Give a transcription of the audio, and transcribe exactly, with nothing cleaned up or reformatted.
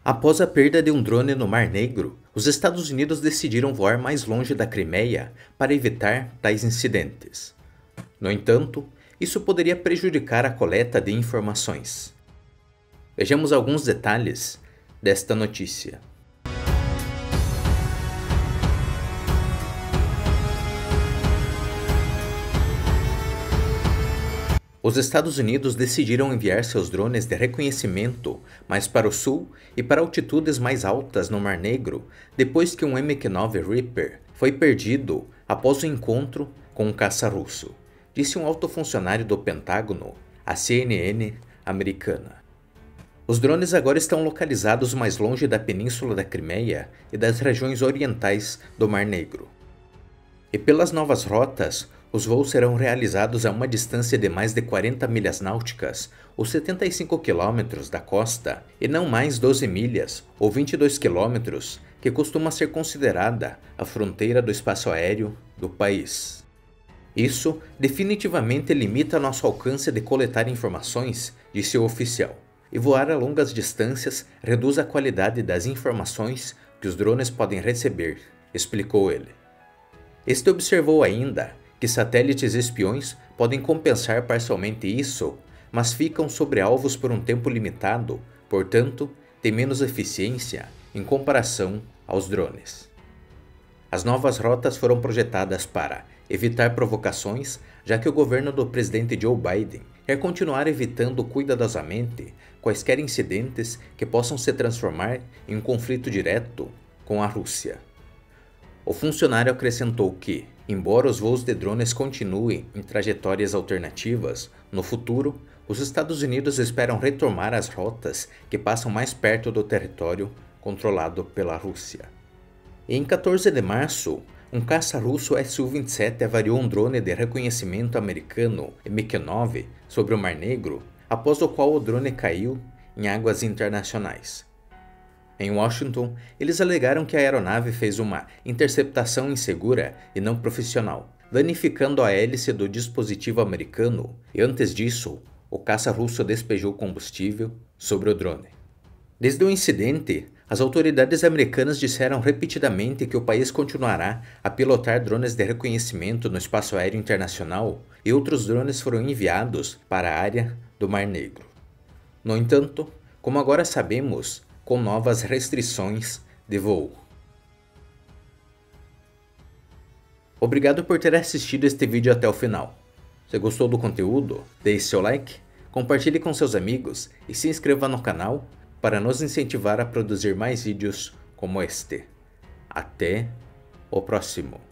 Após a perda de um drone no Mar Negro, os Estados Unidos decidiram voar mais longe da Crimeia para evitar tais incidentes. No entanto, isso poderia prejudicar a coleta de informações. Vejamos alguns detalhes desta notícia. Os Estados Unidos decidiram enviar seus drones de reconhecimento mais para o sul e para altitudes mais altas no Mar Negro depois que um M Q nove Reaper foi perdido após o encontro com um caça russo, disse um alto funcionário do Pentágono à C N N americana. Os drones agora estão localizados mais longe da península da Crimeia e das regiões orientais do Mar Negro. E pelas novas rotas, os voos serão realizados a uma distância de mais de quarenta milhas náuticas, ou setenta e cinco quilômetros da costa, e não mais doze milhas, ou vinte e dois quilômetros, que costuma ser considerada a fronteira do espaço aéreo do país. Isso definitivamente limita nosso alcance de coletar informações, disse o oficial, e voar a longas distâncias reduz a qualidade das informações que os drones podem receber, explicou ele. Este observou ainda que satélites espiões podem compensar parcialmente isso, mas ficam sobre alvos por um tempo limitado, portanto, têm menos eficiência em comparação aos drones. As novas rotas foram projetadas para evitar provocações, já que o governo do presidente Joe Biden quer continuar evitando cuidadosamente quaisquer incidentes que possam se transformar em um conflito direto com a Rússia. O funcionário acrescentou que, embora os voos de drones continuem em trajetórias alternativas, no futuro, os Estados Unidos esperam retomar as rotas que passam mais perto do território controlado pela Rússia. E em quatorze de março, um caça russo S U vinte e sete avariou um drone de reconhecimento americano M Q nove sobre o Mar Negro, após o qual o drone caiu em águas internacionais. Em Washington, eles alegaram que a aeronave fez uma interceptação insegura e não profissional, danificando a hélice do dispositivo americano, e antes disso, o caça russo despejou combustível sobre o drone. Desde o incidente, as autoridades americanas disseram repetidamente que o país continuará a pilotar drones de reconhecimento no espaço aéreo internacional e outros drones foram enviados para a área do Mar Negro. No entanto, como agora sabemos, com novas restrições de voo. Obrigado por ter assistido este vídeo até o final. Se gostou do conteúdo, deixe seu like, compartilhe com seus amigos e se inscreva no canal para nos incentivar a produzir mais vídeos como este. Até o próximo.